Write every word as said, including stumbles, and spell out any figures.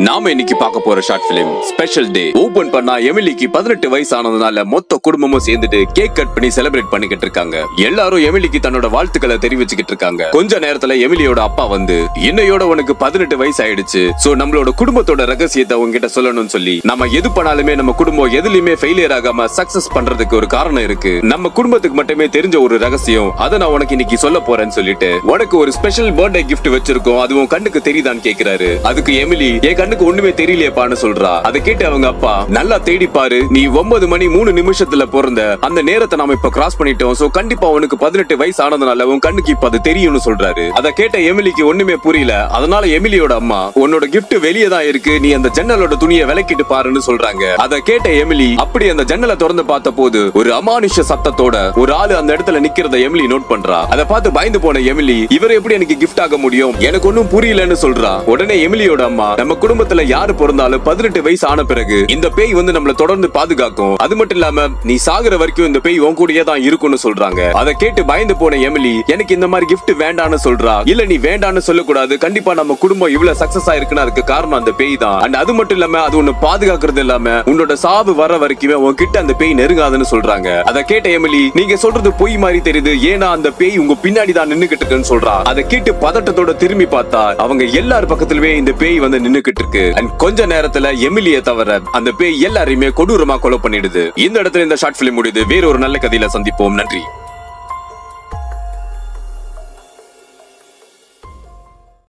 நாம இன்னைக்கு பார்க்க போற short film special day. Open பண்ணா எமிலிக்கு பதினெட்டு வயசு ஆனதுனால மொத்த குடும்பமும் சேர்ந்துட்டு கேக் கட் பண்ணி செலிப்ரேட் பண்ணிக்கிட்டு இருக்காங்க. எல்லாரும் எமிலிக்கு தன்னோட வாழ்த்துக்களை தெரிவிச்சுக்கிட்டு இருக்காங்க. கொஞ்ச நேரத்துல எமிலியோட அப்பா வந்து இன்னையோட உனக்கு பதினெட்டு வயசு ஆயிடுச்சு, சோ நம்மளோட குடும்பத்தோட ரகசியத்தை உங்ககிட்ட சொல்லணும்னு சொல்லி, நம்ம எது பண்ணாலுமே நம்ம குடும்பம் எதுலயுமே ஃபெயிலியர் ஆகாம சக்சஸ் பண்றதுக்கு ஒரு காரணம் இருக்கு. நம்ம குடும்பத்துக்கு மட்டுமே தெரிஞ்ச ஒரு ரகசியம், அதை நான் உனக்கு இன்னைக்கு சொல்ல போறேன்னு சொல்லிட்டு உனக்கு ஒரு ஸ்பெஷல் பர்த்டே கிஃப்ட் வச்சிருக்கோம், அதுவும் கண்ணுக்கு தெரியுதான்னு கேக்குறாரு. அதுக்கு எமிலி என் கண்ணுக்கு ஒண்ணுமே தெரியலையப்பான்னு சொல்றா. அதை கேட்டு அவங்க அப்பா, நல்லா தேடி பாரு, நீ ஒன்பது மணி மூணு நிமிஷத்துல பிறந்த அந்த நேரத்தை நாம இப்ப கிராஸ் பண்ணிட்டோம், சோ கண்டிப்பா உனக்கு பதினெட்டு வயசு ஆனதுனால உன் கண்ணுக்கு இப்ப அது தெரியும்னு சொல்றாரு. அதை கேட்ட எமிலிக்கு ஒண்ணுமே புரியல. அதனால எமிலியோட அம்மா, உன்னோட கிஃப்ட் வெளியே தான் இருக்கு, நீ அந்த ஜன்னலோட துணியை விலக்கிட்டு பாருன்னு சொல்றாங்க. அதை கேட்ட எமிலி அப்படி அந்த ஜன்னலை திறந்து பார்த்த போது ஒரு அமானுஷ சத்தத்தோட ஒரு ஆளு அந்த இடத்துல நிக்கிறத எமிலி நோட் பண்றா. அதை பார்த்து பயந்து போன எமிலி, இவர் எப்படி எனக்கு கிஃப்ட் ஆக முடியும், எனக்கு ஒன்னும் புரியலன்னு சொல்றா. உடனே எமிலியோட அம்மா, நம்ம குடும்பத்துல யாரு பிறந்தாலும் பதினெட்டு வயசு ஆன பிறகு இந்த பேய் வந்து நம்மள தொடர்ந்து பாதுகாக்கும், அது மட்டும் இல்லாம நீ சாகுற வரைக்கும் இந்த பேய் உன் கூடயே தான் இருக்கும்னு சொல்றாங்க. அதை கேட்டு பயந்து போன எமிலி, எனக்கு இந்த மாதிரி கிஃப்ட் வேண்டான்னு சொல்றா. இல்ல நீ வேண்டான்னு சொல்லக்கூடாது, கண்டிப்பா நம்ம குடும்பம் இவ்வளவு சக்சஸ் ஆயிருக்குன்னா அதுக்கு காரணம் அந்த பேய் தான். அண்ட் அது மட்டும் இல்லாம அது உன்னை பாதுகாக்கிறது இல்லாம உன்னோட சாவு வர வரைக்குமே உன்கிட்ட அந்த பேய் நெருங்காதுன்னு சொல்றாங்க. அதை கேட்ட எமிலி, நீங்க சொல்றது பொய் மாதிரி தெரியுது, ஏன்னா அந்த பேய் உங்க பின்னாடி தான் நின்னுகிட்டு இருக்குன்னு சொல்றா. அதை கேட்டு பதட்டத்தோட திரும்பி பார்த்தா அவங்க எல்லார் பக்கத்துலயே இந்த பேய் வந்து நின்னுகிட்டு இருக்கு. அண்ட் கொஞ்ச நேரத்துல எமிலிய தவிர அந்த பேய் எல்லாரையுமே கொடூரமா கொலை பண்ணிடுது. இந்த இடத்துல இந்த ஷார்ட் பிலிம் முடியுது. வேற ஒரு நல்ல கதையில சந்திப்போம். நன்றி.